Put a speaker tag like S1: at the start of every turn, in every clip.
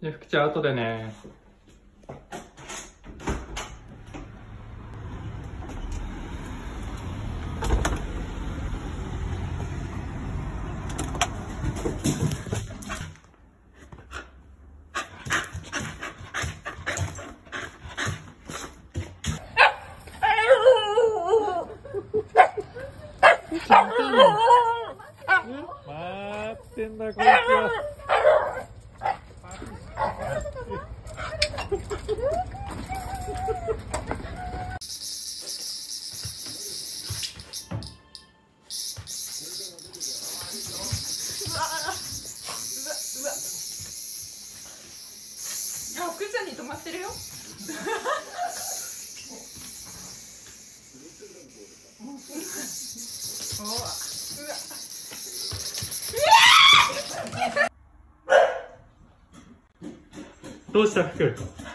S1: で、福ちゃん後でね。待ってんだこいつは。
S2: あ、福ちゃんに止まってるよ。
S1: どうした福？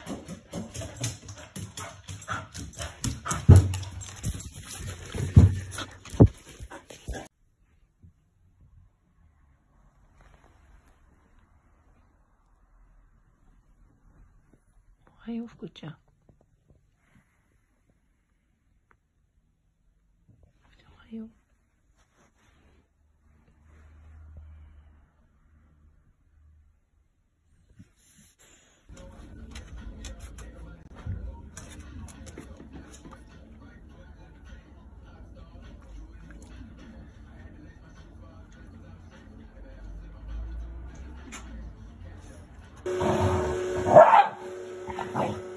S2: おはよう福ちゃん。おはよう。
S1: はい。